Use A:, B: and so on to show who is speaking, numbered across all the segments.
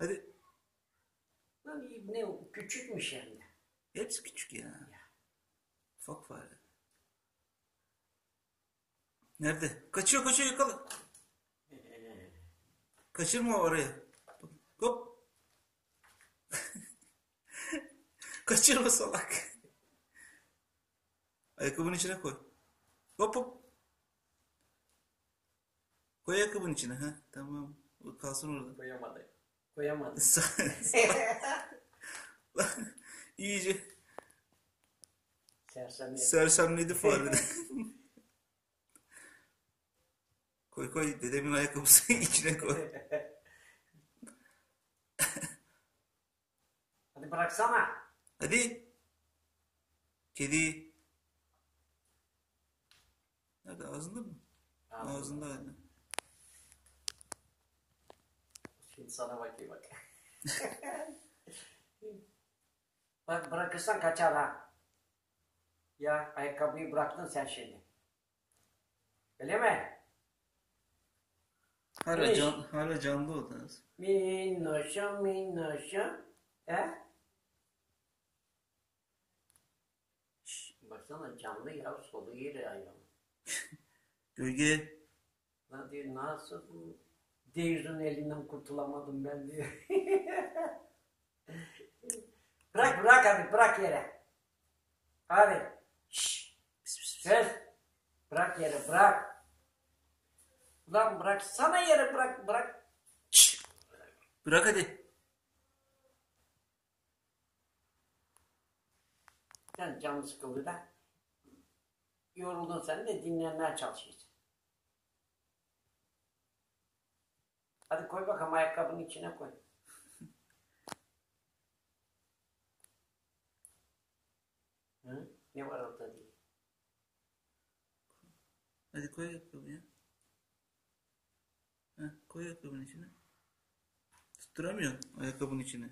A: Hadi.
B: Lan ne o? Küçükmüş yani.
A: Hepsi küçük ya. Ufak fare. Nerede? Kaçıyor kaçıyor yakala. Kaçırma oraya. Hop. Kaçırma salak. Ayakkabının içine koy. Hop hop. Koy ayakkabının içine. Ha, tamam. O kalsın orada.
B: Koyamadı. Koyamadı.
A: İyice
B: Sersem
A: sersemledi fare de. Koy koy dedemin ayakkabısını içine koy.
B: Hadi bıraksana.
A: Hadi. Kedi. Nerede ağzında mı? Ağzında hala.
B: Şimdi sana bakayım bak. Bak bırakırsan kaçar ha. Ya ayakkabıyı bıraktın sen şimdi. Öyle mi?
A: Hala canlı o da.
B: Minnoşum minnoşum. He? Şşş, baksana canlı ya solu yeri ayağım.
A: Gölge.
B: Lan diyor nasıl Deyir'in elinden kurtulamadım ben diyor. Bırak hadi bırak yere. Hadi. Şşş. Söz. Bırak yere bırak. Ulan bırak sana yere bırak.
A: Şşş. Bırak hadi.
B: Sen canı sıkıldı da. Yoruldun sen de dinlenmeye çalışıyorsun. Hadi koy bakalım ayakkabının içine koy. Hı? Ne var orada diye.
A: Hadi koy ayakkabıyı. Ha, koy ayakkabının içine. Tutturamıyor ayakkabının içine.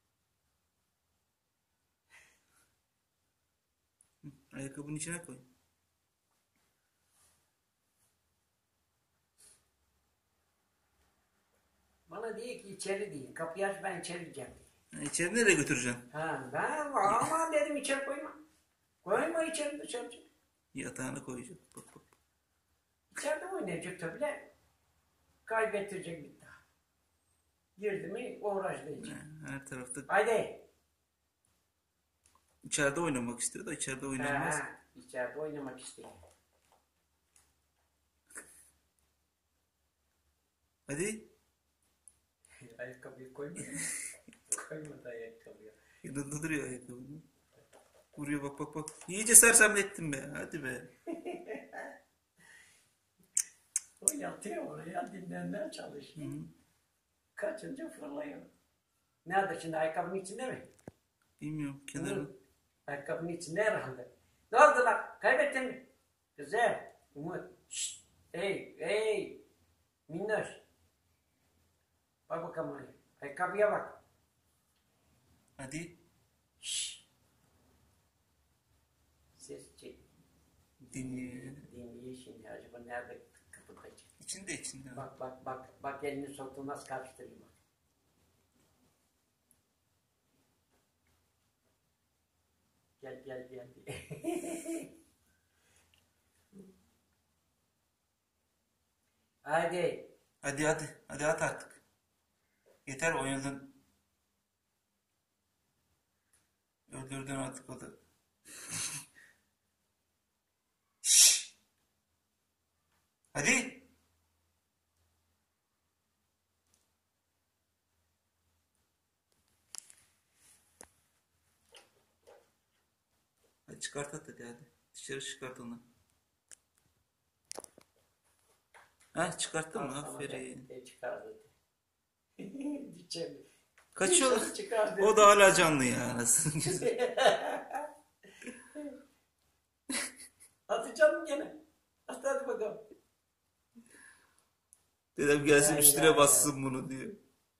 A: Ayakkabının içine koy.
B: Bana diyor ki içeri değil. Kapıyı aç ben içeri gideceğim.
A: İçeri nereye götüreceksin?
B: Ha ben ama dedim içeri koyma. Koyma içeri dışarı.
A: Yatağına koyacak. Bak bak.
B: İçeride oynayacak tabii de. Kaybettirecek bir daha. Girdi mi uğraşlayacak.
A: Her tarafta.
B: Haydi.
A: İçeride oynamak istiyor da içeride oynanmaz.
B: İçeride oynamak istiyor.
A: Hadi.
B: Ayakkabıyı koyma. Koymadı ayakkabıyı.
A: Yanında duruyor ayakkabını. Vuruyor bak bak. İyice sersemlettin be. Hadi be.
B: O yatıyor oraya dinlenmeye çalışıyor. Kaçınca fırlıyor. Nerede şimdi ayakkabının içinde mi?
A: Bilmiyorum. Kenarı.
B: Ayakkabının içinde herhalde. Ne oldu lan? Kaybettin mi? Güzel. Umut. Şşt. Hey. Minnoş. Bak bakalım oraya. Ayakkabıya bak.
A: Hadi.
B: Şşt. Ses çek.
A: Dinliyor.
B: Dinliyor şimdi. Acaba nerede kapıdacak?
A: İçinde.
B: Bak elini soktu nasıl karıştırıyor bak. Gel. Hadi.
A: Hadi at artık. Yeter oynadın. Öldürdün artık o da. Şşş. Hadi. Hadi çıkart hadi. Dışarı çıkart onu. Ha çıkarttın mı? Aferin.
B: Çıkardı. Dışarı.
A: Kaçıyor.
B: Çıkardı.
A: O da hala canlı ya anasını.
B: Atacağım mı gene? Hadi bakalım.
A: Dedem gelsin üstüne bassın bunu diyor.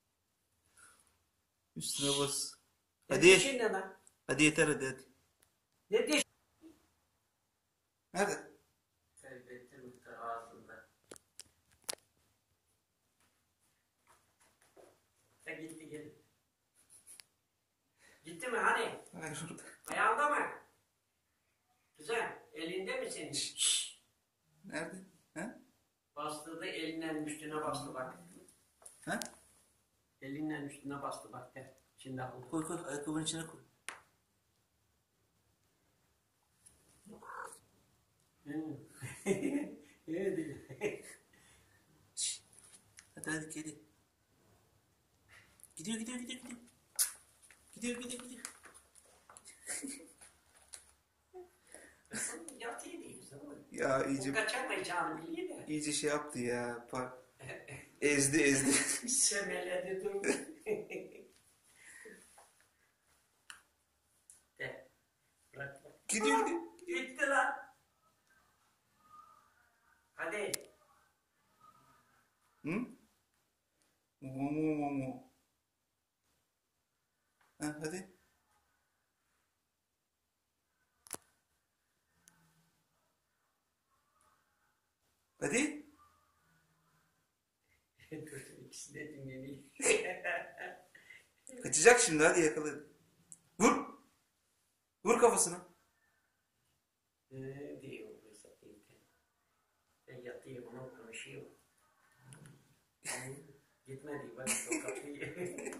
A: Üstüne bas. Hadi. Hadi yeter hadi.
B: Ne diş?
A: Nerede?
B: Kaybettim ağzında. Gitti. gel. Gitti mi hani?
A: Hayır orada.
B: Ayağında mı? Güzel. Elinde mi senin? Şşş.
A: Nerede? Ha?
B: Bastırdı elinin üstüne bastı bak.
A: Ha?
B: Elinin üstüne bastı bak. Gel. Şimdi aldı.
A: Koy koy. Ayakkabının içine koy.
B: Evet.
A: Hadi hadi kedi. Gidiyor gidiyor gidiyor gidiyor. Gidiyor gidiyor gidiyor.
B: Yatıyor değilsin.
A: Ya
B: O
A: iyice
B: kaçamayacağını biliyor da.
A: iyice şey yaptı ya. Ezdi ezdi.
B: Semeledi dur. De. Bırak bırak.
A: Gidiyor gidiyor.
B: Gitti lan. Hadi.
A: Hı? Mu. Ha, hadi. Hadi.
B: Dur ikisi de dinleniyor.
A: Kaçacak şimdi hadi yakala. Vur. Vur kafasına.
B: Diyor bu satayım. Ben yatayım onu konuşuyor. Gitmedi bak o kapıyı.